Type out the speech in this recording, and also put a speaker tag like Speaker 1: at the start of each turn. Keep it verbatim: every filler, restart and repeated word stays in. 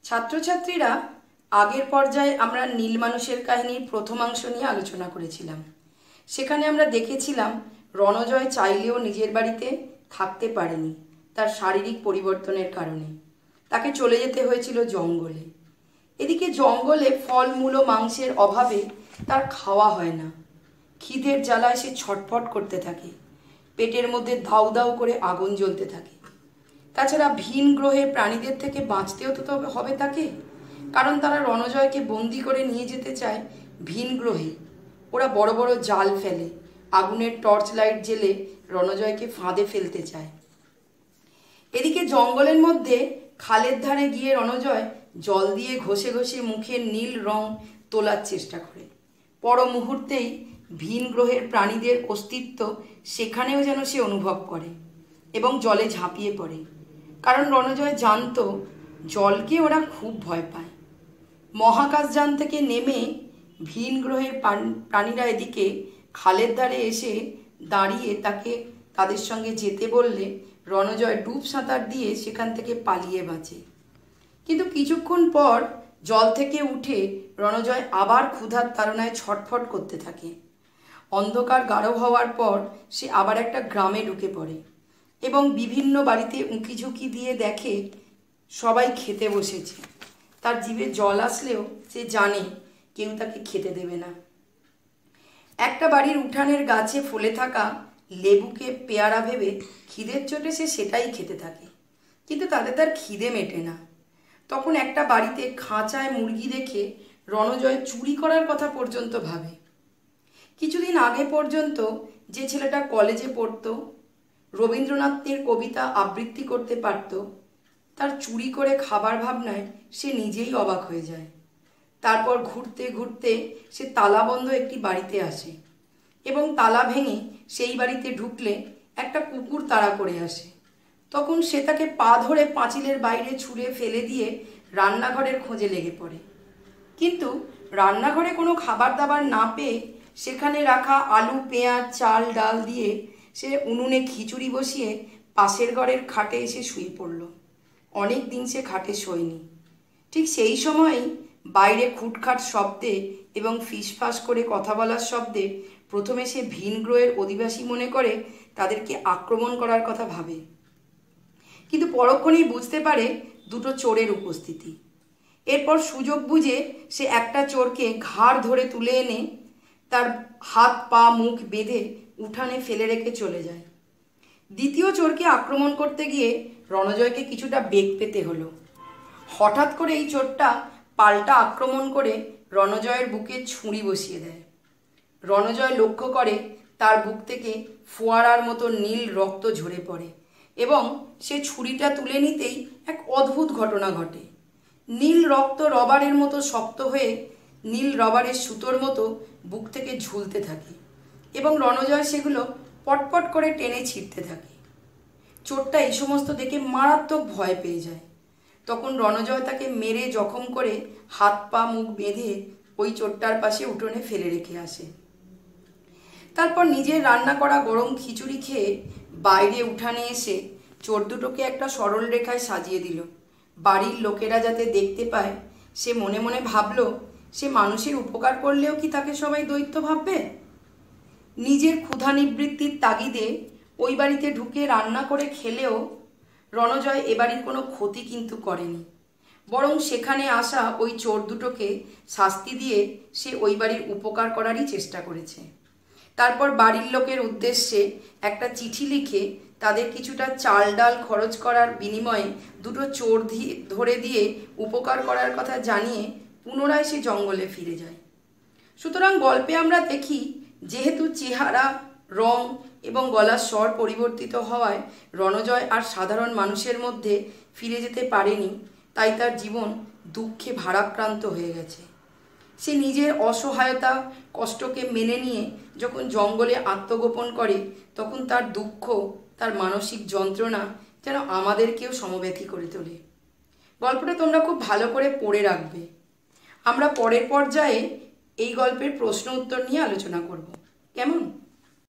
Speaker 1: ছাত্রছাত্রীরা আগের পর্যায়ে আমরা নীল মানুষের কাহিনীর প্রথমাংশ নিয়ে আলোচনা করেছিলাম। সেখানে আমরা দেখেছিলাম রণজয় চাইলেও নিজের বাড়িতে থাকতে পারেনি তার শারীরিক পরিবর্তনের কারণে। তাকে চলে যেতে হয়েছিল জঙ্গলে। এদিকে জঙ্গলে ফলমূল ও মাংসের অভাবে তার খাওয়া হয় না। খিদের জ্বালায় সে ছটফট করতে থাকে, পেটের মধ্যে দাউ দাউ করে আগুন জ্বলতে থাকে। তাছাড়া ভিন গ্রহের প্রাণীদের থেকে বাঁচতেও তো হবে তাকে, কারণ তারা রণজয়কে বন্দি করে নিয়ে যেতে চায় ভিন গ্রহে। ওরা বড় বড় জাল ফেলে, আগুনের টর্চ লাইট জেলে রণজয়কে ফাঁদে ফেলতে চায়। এদিকে জঙ্গলের মধ্যে খালের ধারে গিয়ে রণজয় জল দিয়ে ঘষে ঘষে মুখের নীল রং তোলার চেষ্টা করে। পর মুহূর্তেই ভিন গ্রহের প্রাণীদের অস্তিত্ব সেখানেও যেন সে অনুভব করে এবং জলে ঝাঁপিয়ে পড়ে, কারণ রণজয় জানত জলকে ওরা খুব ভয় পায়। মহাকাশযান থেকে নেমে ভিন গ্রহের প্রাণীরা এদিকে খালের ধারে এসে দাঁড়িয়ে তাকে তাদের সঙ্গে যেতে বললে রণজয় ডুব সাঁতার দিয়ে সেখান থেকে পালিয়ে বাঁচে। কিন্তু কিছুক্ষণ পর জল থেকে উঠে রণজয় আবার ক্ষুধার তাড়নায় ছটফট করতে থাকে। অন্ধকার গাঢ় হওয়ার পর সে আবার একটা গ্রামে ঢুকে পড়ে এবং বিভিন্ন বাড়িতে উঁকি ঝুঁকি দিয়ে দেখে সবাই খেতে বসেছে। তার জিভে জল আসলেও সে জানে কেউ তাকে খেতে দেবে না। একটা বাড়ির উঠানের গাছে ফলে থাকা লেবুকে পেয়ারা ভেবে খিদের চোটে সে সেটাই খেতে থাকে, কিন্তু তাতে তার খিদে মেটে না। তখন একটা বাড়িতে খাঁচায় মুরগি দেখে রণজয় চুরি করার কথা পর্যন্ত ভাবে। কিছুদিন আগে পর্যন্ত যে ছেলেটা কলেজে পড়ত, রবীন্দ্রনাথের কবিতা আবৃত্তি করতে পারত, তার চুরি করে খাবার ভাবনায় সে নিজেই অবাক হয়ে যায়। তারপর ঘুরতে ঘুরতে সে তালাবন্ধ একটি বাড়িতে আসে এবং তালা ভেঙে সেই বাড়িতে ঢুকলে একটা কুকুর তাড়া করে আসে। তখন সে তাকে পা ধরে পাঁচিলের বাইরে ছুঁড়ে ফেলে দিয়ে রান্নাঘরের খোঁজে লেগে পড়ে। কিন্তু রান্নাঘরে কোনো খাবার দাবার না পেয়ে সেখানে রাখা আলু পেঁয়াজ চাল ডাল দিয়ে সে উনুনে খিচুড়ি বসিয়ে পাশের ঘরের খাটে এসে শুয়ে পড়ল। অনেক দিন সে খাটে শোয়নি। ঠিক সেই সময়ই বাইরে খুটখাট শব্দে এবং ফিসফাস করে কথা বলার শব্দে প্রথমে সে ভিন গ্রহের অধিবাসী মনে করে তাদেরকে আক্রমণ করার কথা ভাবে, কিন্তু পরক্ষণেই বুঝতে পারে দুটো চোরের উপস্থিতি। এরপর সুযোগ বুঝে সে একটা চোরকে ঘাড় ধরে তুলে এনে তার হাত পা মুখ বেঁধে উঠানে ফেলে রেখে চলে যায়। দ্বিতীয় চোরকে আক্রমণ করতে গিয়ে রণজয়কে কিছুটা বেগ পেতে হলো। হঠাৎ করে এই চোরটা পাল্টা আক্রমণ করে রণজয়ের বুকে ছুরি বসিয়ে দেয়। রণজয় লক্ষ্য করে তার বুক থেকে ফোয়ারার মতো নীল রক্ত ঝরে পড়ে এবং সে ছুরিটা তুলে নিতেই এক অদ্ভুত ঘটনা ঘটে। নীল রক্ত রবারের মতো শক্ত হয়ে নীল রবারের সুতোর মতো বুক থেকে ঝুলতে থাকে এবং রণজয় সেগুলো পটপট করে টেনে ছিঁড়তে থাকে। চোরটা এই সমস্ত দেখে মারাত্মক ভয় পেয়ে যায়। তখন রণজয় তাকে মেরে জখম করে হাত পা মুখ বেঁধে ওই চোরটার পাশে উঠোনে ফেলে রেখে আসে। তারপর নিজের রান্না করা গরম খিচুড়ি খেয়ে বাইরে উঠানে এসে চোর দুটোকে একটা সরল রেখায় সাজিয়ে দিল। বাড়ির লোকেরা যাতে দেখতে পায়, সে মনে মনে ভাবল সে মানুষের উপকার করলেও কি তাকে সবাই দৈত্য ভাববে। নিজের ক্ষুধা নিবৃত্তির তাগিদে ওই বাড়িতে ঢুকে রান্না করে খেলেও রণজয় এ বাড়ির কোনো ক্ষতি কিন্তু করেনি, বরং সেখানে আসা ওই চোর দুটোকে শাস্তি দিয়ে সে ওই বাড়ির উপকার করারই চেষ্টা করেছে। তারপর বাড়ির লোকের উদ্দেশ্যে একটা চিঠি লিখে তাদের কিছুটা চাল ডাল খরচ করার বিনিময়ে দুটো চোর ধরে দিয়ে উপকার করার কথা জানিয়ে পুনরায় সে জঙ্গলে ফিরে যায়। সুতরাং গল্পে আমরা দেখি, যেহেতু চেহারা রং এবং গলার স্বর পরিবর্তিত হওয়ায় রণজয় আর সাধারণ মানুষের মধ্যে ফিরে যেতে পারেনি, তাই তার জীবন দুঃখে ভারাক্রান্ত হয়ে গেছে। সে নিজের অসহায়তা কষ্টকে মেনে নিয়ে যখন জঙ্গলে আত্মগোপন করে, তখন তার দুঃখ তার মানসিক যন্ত্রণা যেন আমাদেরকেও সমব্যথী করে তোলে। গল্পটা তোমরা খুব ভালো করে পড়ে রাখবে। আমরা পরের পর্যায়ে এই গল্পের প্রশ্ন উত্তর নিয়ে আলোচনা করব। কেমন?